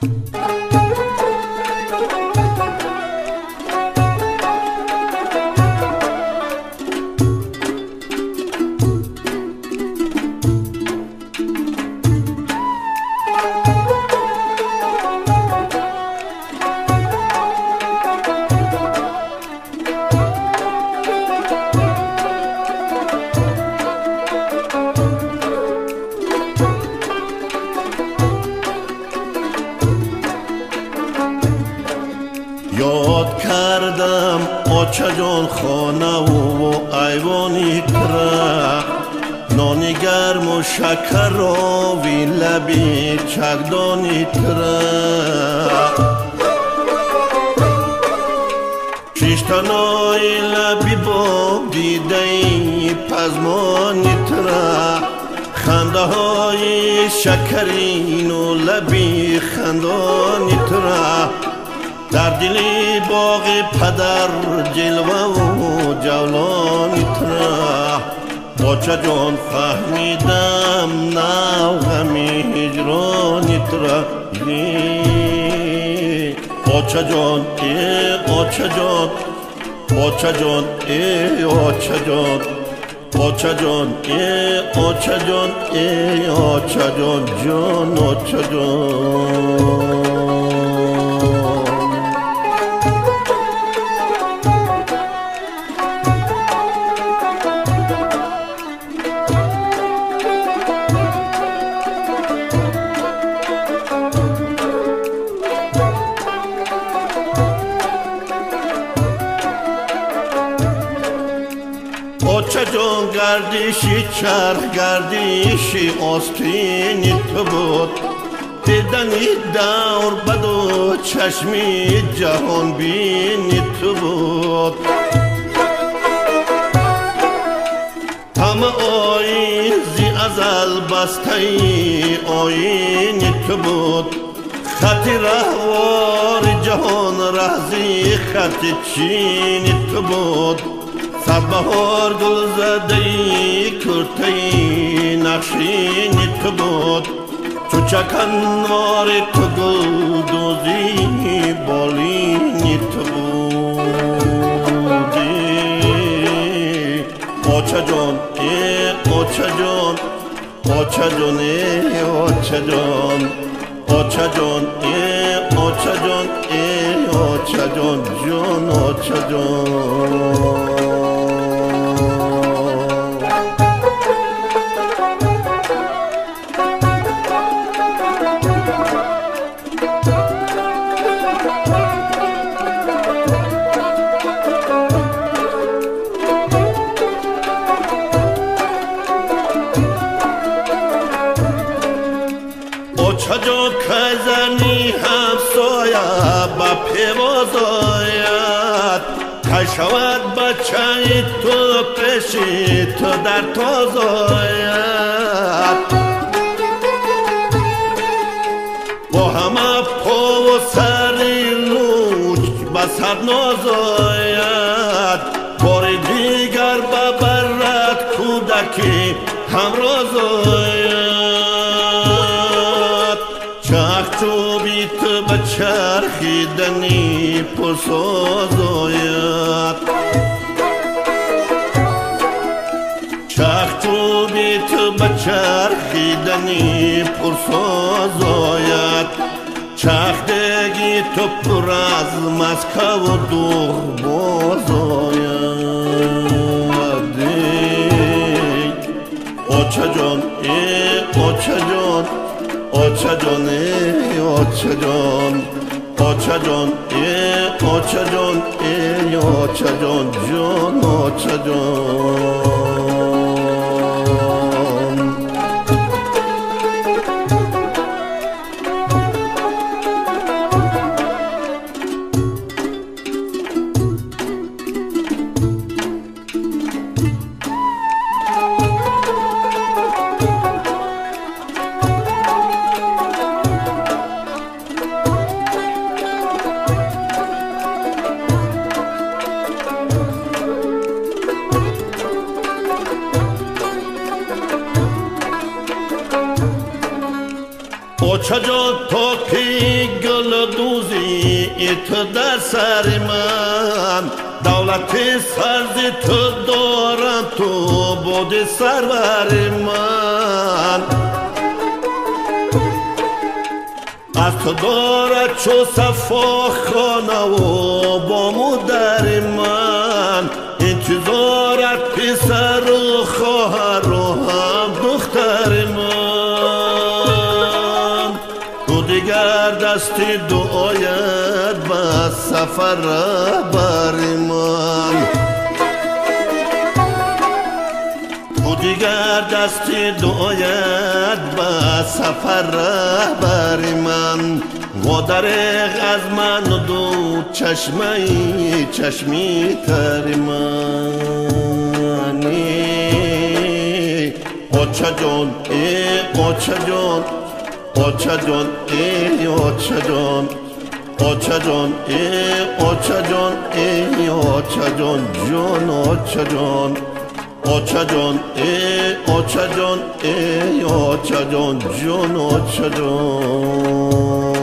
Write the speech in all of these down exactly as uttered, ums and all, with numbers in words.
یاد کردم آچه جان خانه و ایوانی تره، نان گرم و شکر را وی لبی چکدانی تره، شیشتنای لبی با دیده پزمانی تره، خنده های شکرین و لبی خندانی تره، در دلی باغ پدر جلوه و جولانی تره، آچه جان فهمیدم نه غمی هجرانی تره، آچه جان ای آچه جان، آچه جان ای آچه جان، آچه جان ای آچه جان ای آچه جان جان آچه جان. آچه جان گردشی چرخ گردشی آستینی تو بود، دیدنی دور بد و چشمی جهان بینی تو بود، همه آیزی ازل بسته آینی تو بود، خطی رهوار جهان رهزی خطی چینی تو بود، صد بهار گل زدهی کرتهی نقشینی تو بود، چو چکنوار تو گل دوزی بالینی تو بودی. آچه جان ای آچه جان، آچه جان ای آچه جان، آچه جان ای آچه جان ای آچه جان جان آچه جان. آچه جان کزنی همسایه با پیواز آید، که شود بچه تو پیشی تو در تاز آید، با همه پا و سری لوچ به سر ناز آید، بار دیگر ببرد کودکی همراز آید، چوبی تو به چرخیدنی پرساز آید، چرخ چوبی تو به چرخیدنی پرساز آید، چرخ دگی تو پر از مسکه و دوغ باز آید. آچه جان ای آچه جان، آچه جان ای آچه جان، آچه جان ای آچه جان ای آچه جان جان آچه جان. دوزی تو در سر من، دولت سرزی تو دارم تو بودی سرور من. از تو دارد چو صفا خانه و با مادر من، انتظارت پسر و خواهر و هم دختر من. تو دیگر دستی دعایت به سفر رهبر من، تو دیگر دستی دعایت به سفر رهبر من. و دریغ از من دو چشمی چشمی تر منی. آچه جان ای آچه جان، آچه جان ای آچه جان، آچه جان ای آچه جان ای آچه جان جان آچه جان، آچه جان ای آچه جان ای آچه جان جان آچه جان.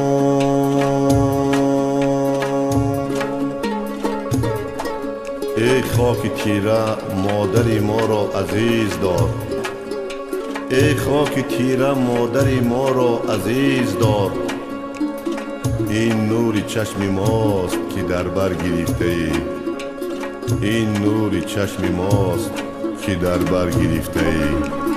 ای خاک تیره مادری ما را عزیز دار، ای خاک تیره مادری ما را عزیز دار. این نور چشم ماست که در بر گرفته ای، این نور چشم ماست که در بر گرفته ای.